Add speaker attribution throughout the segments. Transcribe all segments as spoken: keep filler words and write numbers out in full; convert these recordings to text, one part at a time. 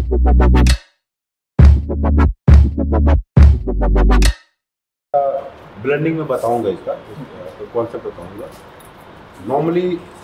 Speaker 1: Blending में बताऊंगा इसका तो कॉन्सेप्ट बताऊंगा। नॉर्मली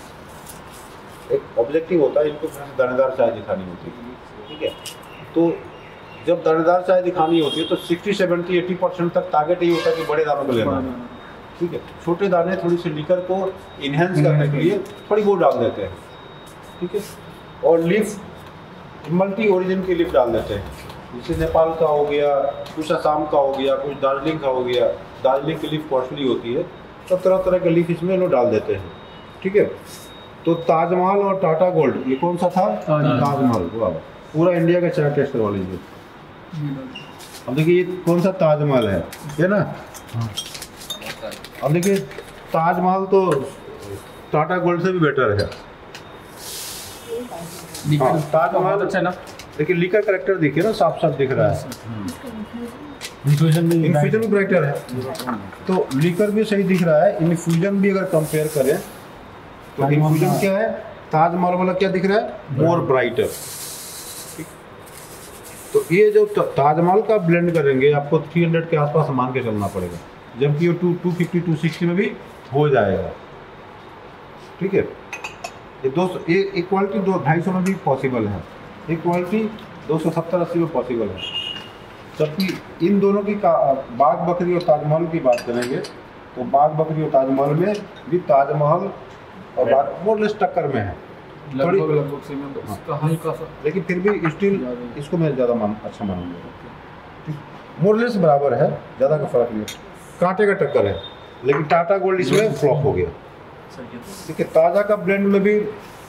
Speaker 1: एक ऑब्जेक्टिव होता है, इनको दानेदार चाय दिखानी होती है, ठीक है। तो जब दानेदार चाय दिखानी होती है तो सिक्सटी सेवेंटी एटी परसेंट तक टारगेट यही होता है कि बड़े दानों को लेना है, ठीक है। छोटे दाने थोड़ी सी लिकर को इन्हेंस करने के लिए थोड़ी वो डाल देते हैं, ठीक है। और लीफ मल्टी ओरिजिन की लीफ डाल देते हैं, जैसे नेपाल का हो गया, कुछ असम का हो गया, कुछ दार्जिलिंग का हो गया। दार्जिलिंग की लीफ कॉस्टली होती है, तो तरह तरह के लीफ इसमें लोग डाल देते हैं, ठीक है। तो ताजमहल और टाटा गोल्ड, ये कौन सा था? ताजमहल। पूरा इंडिया का चाय टेस्ट करवा लीजिए। अब देखिए ये कौन सा ताजमहल है, है ना। अब देखिए ताजमहल तो टाटा गोल्ड से भी बेटर है। हाँ, ताजमहल अच्छा ना। देखिए लीकर करेक्टर देखिए ना, साफ साफ दिख रहा है। इन्फ्यूजन भी इन्फ्यूजन भी करेक्टर है, तो लीकर भी सही दिख रहा है। इन्फ्यूजन भी अगर कंपेयर करें तो इन्फ्यूजन क्या है, ताजमहल वाला क्या दिख रहा है, मोर ब्राइटर। तो ये जो ताजमहल का ब्लेंड करेंगे आपको तीन सौ के आसपास मान के चलना पड़ेगा, जबकि ये to two fifty to sixty में भी हो जाएगा, ठीक है। ये दो सौ ये क्वालिटी दो ढाई सौ में भी पॉसिबल है, एक क्वालिटी दो सौ सत्तर अस्सी में पॉसिबल है। जबकि इन दोनों की बाघ बकरी और ताजमहल की बात करेंगे तो बाघ बकरी और ताजमहल में भी ताजमहल और बाघ मोर लेस टक्कर में है,
Speaker 2: लगभग लगभग से में इसका हल्का सा,
Speaker 1: लेकिन फिर भी स्टिल इसको मैं ज़्यादा मान अच्छा मानूंगा। मोर लेस बराबर है, ज़्यादा का फर्क नहीं है, कांटे का टक्कर है। लेकिन टाटा गोल्ड इसमें फ्लॉप हो गया, ठीक है। ताज़ा का ब्लेंड में भी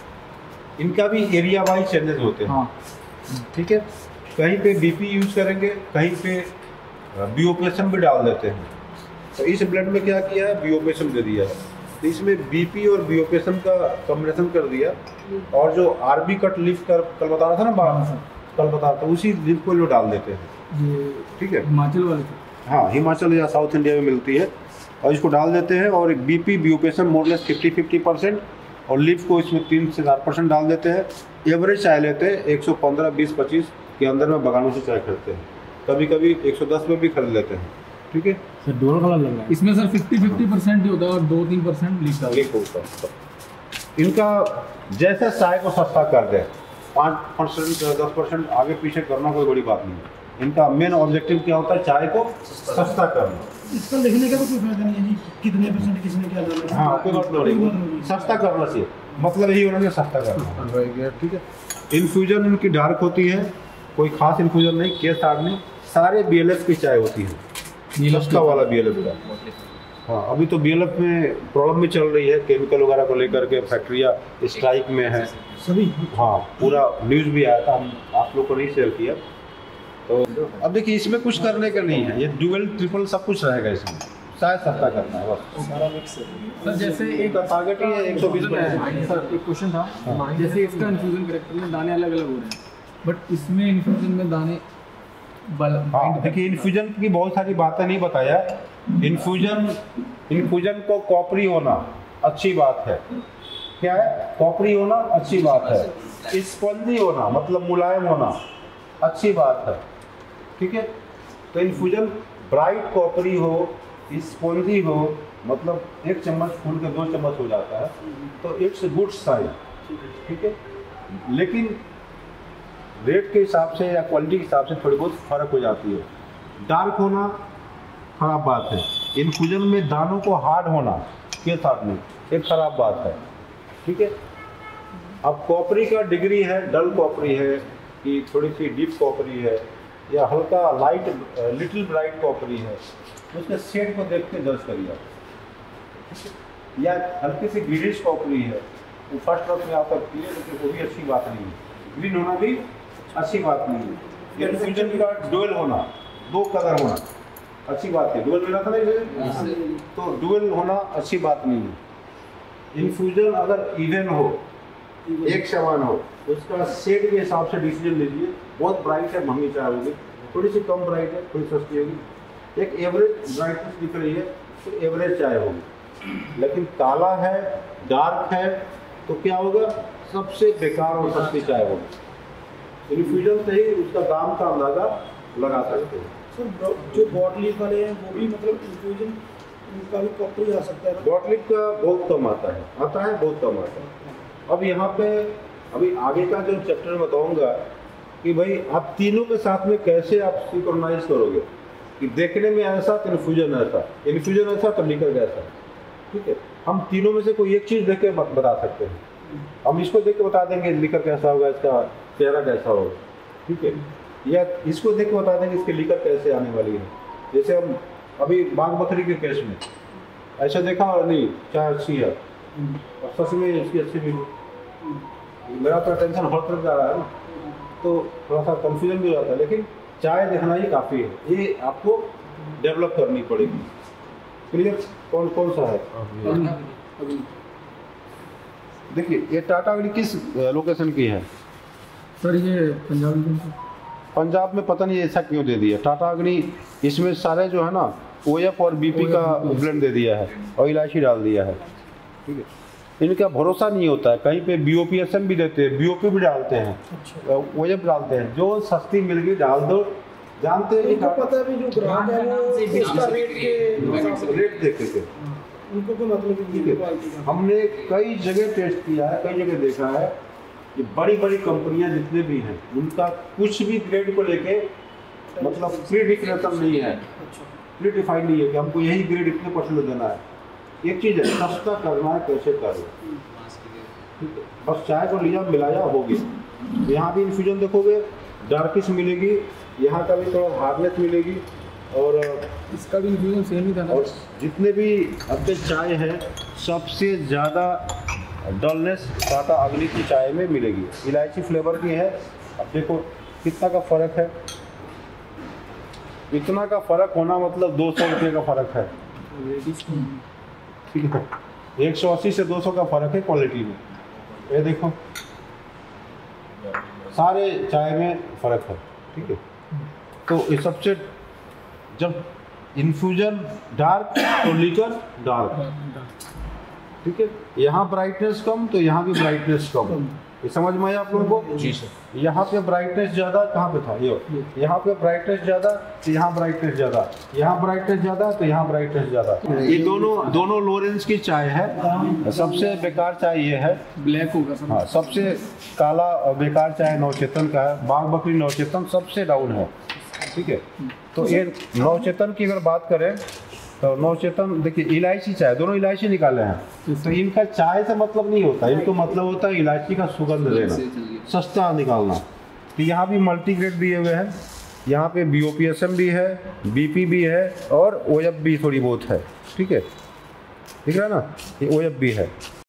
Speaker 1: इनका भी एरिया वाइज चेंजेस होते हैं, हाँ। ठीक है। कहीं पे बीपी यूज करेंगे, कहीं पे बियोपेसम भी डाल देते हैं। तो इस ब्लेंड में क्या किया है, बियोपेसम दे दिया है, तो इसमें बीपी और बियोपेसम का कॉम्बिनेशन कर दिया। और जो आरबी कट लीफ कर कल बता रहा था ना, बाहर कल बता रहा था, उसी लीफ को लोग डाल देते हैं, ठीक है।
Speaker 2: हिमाचल वाले,
Speaker 1: हाँ, हिमाचल या साउथ इंडिया में मिलती है, और इसको डाल देते हैं। और बीपी बियोपेसम मोरलेस फिफ्टी फिफ्टी परसेंट, और लीफ को इसमें तीन से चार परसेंट डाल देते हैं। एवरेज चाय लेते हैं एक सौ पंद्रह बीस पच्चीस के अंदर में बगानों से चाय खरीदते हैं, कभी कभी एक सौ दस में भी खरीद लेते हैं, ठीक है।
Speaker 2: सर डोल कलर लग रहा है इसमें, सर फिफ्टी फिफ्टी परसेंट ही होता है और दो तीन परसेंट लीक
Speaker 1: होता है। इनका जैसे चाय को सस्ता कर दे, पाँच परसेंट दस परसेंट आगे पीछे करना कोई बड़ी बात नहीं है। इनका मेन ऑब्जेक्टिव क्या होता है, चाय को सस्ता करना।
Speaker 3: इसका लिखने का तो कोई फायदा नहीं है जी, कितने परसेंट किसने क्या डाला है।
Speaker 1: हाँ, कोई मतलब नहीं, सस्ता करना चाहिए, मतलब यही होना चाहिए, सस्ता करना, ठीक है। इन्फ्यूजन इनकी डार्क होती है, कोई खास इन्फ्यूजन नहीं, केस हार्ड नहीं, सारे बीएलएफ की चाय होती है, सस्ता वाला बीएलएफ का। हाँ, अभी तो बीएलएफ में प्रॉब्लम भी चल रही है, केमिकल वगैरह को लेकर के फैक्ट्रियाँ स्ट्राइक में है
Speaker 3: सभी।
Speaker 1: हाँ, पूरा न्यूज़ भी आया था, हम आप लोग को नहीं शेयर किया। तो अब देखिए इसमें कुछ करने का नहीं है, ये डुअल ट्रिपल सब कुछ रहेगा इसमें, शायद सस्ता करना है बस, सारा मिक्स है।
Speaker 2: सर जैसे एक
Speaker 1: टारगेट ही है एक सौ बीस।
Speaker 2: सर एक क्वेश्चन था, जैसे इसका इन्फ्यूजन करेक्टर में दाने अलग अलग हो रहे हैं, बट इसमें इन्फ्यूजन में दाने बल।
Speaker 1: हाँ, देखिए इन्फ्यूजन की बहुत सारी बातें नहीं बताया। इन्फ्यूजन इन्फ्यूजन को कॉपरी होना अच्छी बात है, क्या है, कॉपरी होना अच्छी बात है। स्पंजी होना मतलब मुलायम होना अच्छी बात है, ठीक है। तो इन्फ्यूजन ब्राइट कॉपरी हो, स्पंजी हो, मतलब एक चम्मच फूल के दो चम्मच हो जाता है, तो इट्स गुड साइन, ठीक है। लेकिन रेट के हिसाब से या क्वालिटी के हिसाब से थोड़ी बहुत फर्क हो जाती है। डार्क होना खराब बात है, इन्फ्यूजन में दानों को हार्ड होना के साथ में एक खराब बात है, ठीक है। अब कॉपरी का डिग्री है, डल कॉपरी है कि थोड़ी सी डीप कॉपरी है या हल्का लाइट लिटिल ब्राइट कॉपरी है, उसके शेड को देख के जज करिए आप। या हल्की सी ग्रीनिश कॉपरी है, वो फर्स्ट रफ में आता है, लेकिन वो भी अच्छी बात नहीं है। ग्रीन होना भी अच्छी बात नहीं है। इन्फ्यूजन का डुअल होना, दो कलर होना अच्छी बात है। डुअल मिला था ना, तो डुअल होना अच्छी बात नहीं है। इन्फ्यूजन अगर इवन हो, एक समान हो, उसका शेड के हिसाब से डिसीजन लीजिए। बहुत ब्राइट है महंगी चाय होगी, थोड़ी सी कम ब्राइट है थोड़ी सस्ती होगी। एक एवरेज ब्राइटनेस दिख रही है तो एवरेज चाय होगी। लेकिन काला है, डार्क है, तो क्या होगा, सबसे बेकार और सस्ती चाय होगी। इन्फ्यूजन से ही उसका दाम का अंदाज़ा लगा सकते हैं।
Speaker 3: सर जो बॉटली वाले हैं वो भी मतलब इन्फ्यूजन का भी कॉपरी आ सकता है?
Speaker 1: बॉटलिक का बहुत कम आता है आता है बहुत कम आता है। अब यहाँ पे अभी आगे का जो चैप्टर बताऊँगा कि भाई आप तीनों के साथ में कैसे आप सिंक्रोनाइज करोगे कि देखने में ऐसा तो इन्फ्यूजन ऐसा, इन्फ्यूजन ऐसा तो लिकर ऐसा, ठीक है। हम तीनों में से कोई एक चीज़ देख के बता सकते हैं। हम इसको देख के बता देंगे लिकर कैसा होगा, इसका चेहरा कैसा होगा, ठीक है, या इसको देख के बता देंगे इसके लिकर कैसे आने वाली है। जैसे हम अभी बाघ बकरी के केस में ऐसा देखा और नहीं चाय अच्छी है और सच में इसकी अच्छी भी नहीं, मेरा तो अटेंशन हर तरफ जा रहा है ना, तो थोड़ा सा कंफ्यूजन भी हो जाता है। लेकिन चाय देखना ही काफ़ी है, ये आपको डेवलप करनी पड़ेगी। क्लियर? कौन कौन सा है? देखिए ये टाटा अग्नि किस लोकेशन की है?
Speaker 2: सर ये पंजाब में,
Speaker 1: पंजाब में पता नहीं ऐसा क्यों दे दिया। टाटा अग्नि इसमें सारे जो है ना ओ एफ और बी पी का ब्लेंड दे दिया है और इलायची डाल दिया है, ठीक है। इनका भरोसा नहीं होता है, कहीं पे B O P S M भी देते हैं, बी ओ पी भी डालते हैं, ओ एफ डालते हैं, जो सस्ती मिल गई डाल दो। जानते हैं
Speaker 3: उनको पता है भी जो ग्राहक है वो इसका रेट के
Speaker 1: रेट देखते थे,
Speaker 3: उनको कोई मतलब नहीं है क्वालिटी का।
Speaker 1: हमने कई जगह टेस्ट किया है, कई जगह देखा है कि बड़ी बड़ी कंपनियां जितने भी हैं उनका कुछ भी ग्रेड को लेके मतलब प्री डिफिनेशन नहीं है, प्री डिफाइंड नहीं है कि हमको यही ग्रेड इतने परसेंट देना है। एक चीज़ है सस्ता करना है, कैसे करो, ठीक है। बस चाय को लिया मिलाया हो गया। यहाँ भी इन्फ्यूजन देखोगे डार्किश मिलेगी, यहाँ का भी थोड़ा हार्डनेस मिलेगी और
Speaker 2: इसका भी इन्फ्यूजन सेम ही था ना।
Speaker 1: और जितने भी अब चाय है सबसे ज़्यादा डलनेस टाटा अग्नि की चाय में मिलेगी, इलायची फ्लेवर की है। अब देखो कितना का फ़र्क है, इतना का फ़र्क होना मतलब दो सौ रुपये का फ़र्क है, ठीक है। एक सौ अस्सी से दो सौ का फ़र्क है क्वालिटी में। ये देखो सारे चाय में फ़र्क है, ठीक है। तो इस सबसे जब इन्फ्यूजन डार्क तो लिकर डार्क, ठीक है। यहाँ ब्राइटनेस कम तो यहाँ भी ब्राइटनेस कम, ये समझ में आया आप लोगों को?
Speaker 2: जी सर।
Speaker 1: यहाँ पे ब्राइटनेस ज़्यादा कहाँ पे था, ये यहाँ पे ब्राइटनेस ज़्यादा तो यहाँ ब्राइटनेस ज़्यादा, यहाँ ब्राइटनेस ज़्यादा तो यहाँ ब्राइटनेस ज़्यादा। ये दोनों दोनों लो रेंज की चाय है। सबसे बेकार चाय ये है,
Speaker 2: ब्लैक होगा सर।
Speaker 1: हाँ सबसे काला और बेकार चाय नवचेतन का है, बाघ बकरी नवचेतन सबसे डाउन है, ठीक है। तो ये नवचेतन की अगर बात करें तो नवचेतन देखिए इलायची चाय, दोनों इलायची निकाले हैं, तो इनका चाय से मतलब नहीं होता, इनको मतलब होता है इलायची का सुगंध देना, सस्ता निकालना। तो यहाँ भी मल्टी ग्रेड दिए हुए हैं, यहाँ पे B O P S M भी है, बी पी भी है और ओ एफ भी थोड़ी बहुत है, ठीक है, दिख रहा है ना, ये ओ एफ भी है।